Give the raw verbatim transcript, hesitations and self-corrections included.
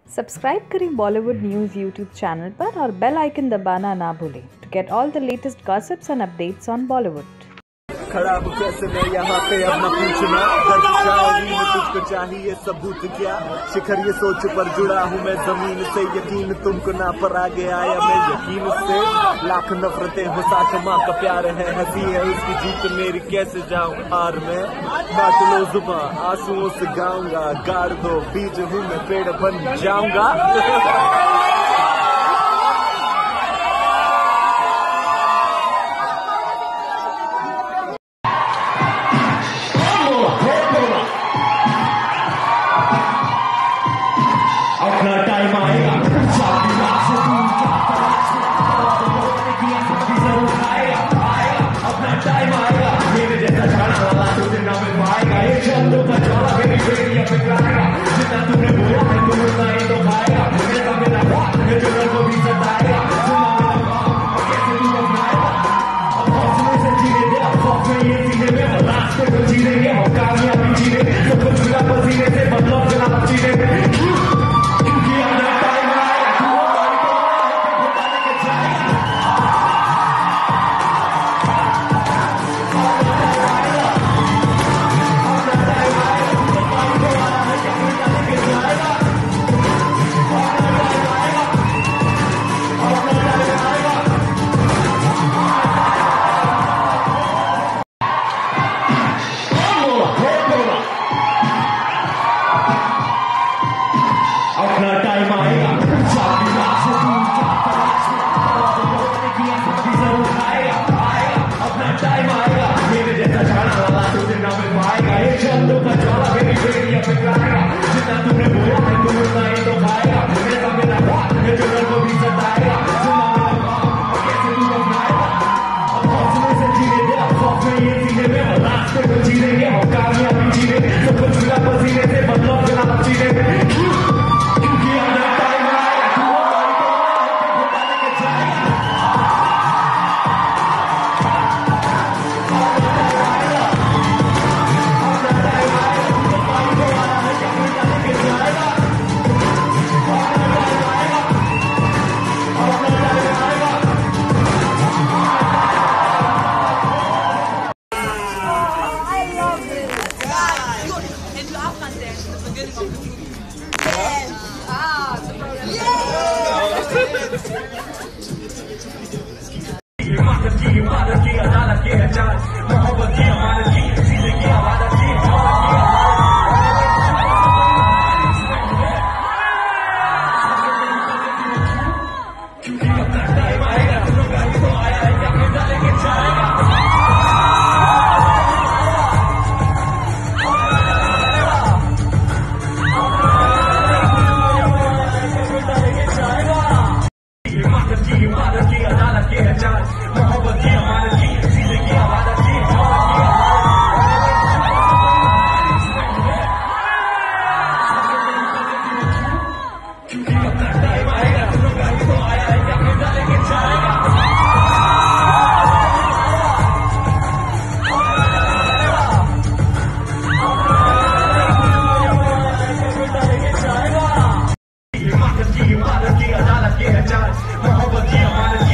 Subscribe करें Bollywood news YouTube channel पर और बेल आइकन दबाना ना भूलें to get all the latest gossips and updates on Bollywood. खराब कैसे मैं यहाँ पे अब न पूछना, दर्द शायरी में तुझको चाहिए सबूत क्या? शिखर ये सोच पर जुड़ा हूँ मैं जमीन से, यकीन तुमको ना पर आगे आया मैं यकीन से। लाख नफरतें हो साथ माँ का प्यार है, हंसी है उसकी जीत मेरी कैसे जाऊँ हार में। बात लो जुबां आंसुओं से गाऊंगा, गाड़ दो बीज हूँ मैं पेड़ बन जाऊंगा। अपना टाइम आएगा, अपना टाइम आएगा, मेरे जैसा जाना वाला तो दिन ना मिल पाएगा। ये शब्दों का ज्वाला मेरी बेटियां पिघलाएगा, जितना तुमने बोला है तुम उतना ही तो खाएगा। मेरा मेरा बात है जो को भी सताएगा, सुना मेरा बात कैसे तू अपनाएगा। अब हौसले से जीने दे, अब खौफ में ये सीने में और रास्ते को जीनेंगे और कामयाबी जीने, सब कुछ मिला पसीने से बदलाव चला जीने में। अपना टाइम आएगा, अपना टाइम आएगा, मेरे जैसा जाना वाला तो दिन ना मिल पाएगा। ये शब्दों का ज्वाला मेरी बेटियां पिघलाएगा, जितना तुमने बोला है तुम उतना ही तो खाएगा। मेरा मेरा बात है जो को भी सताएगा, सुना मेरा बात कैसे तू अपनाएगा। अब हौसले से जीने दे, अब खौफ में ये सीने में और रास्ते को जीनेंगे और कामयाबी जीने, सब कुछ मिला पसीने से बदलाव चला जीने में। इबादत की इबादत की अदालत की हजाल, मोहब्बत की अमानत की चीजें की आवादत की क्योंकि अपना टाइम आएगा, तो आया है क्या फिर डालेंगे जाएगा। इबादत की इबादत की अदालत की हजाल, मोहब्बत की अमानत की चीजें की आवादत की क्योंकि अपना टाइम आएगा, तो आया है क्या फिर डालेंगे जाएगा। इबादत की इबादत की अदालत की हजाल, मोहब्बत की अमानत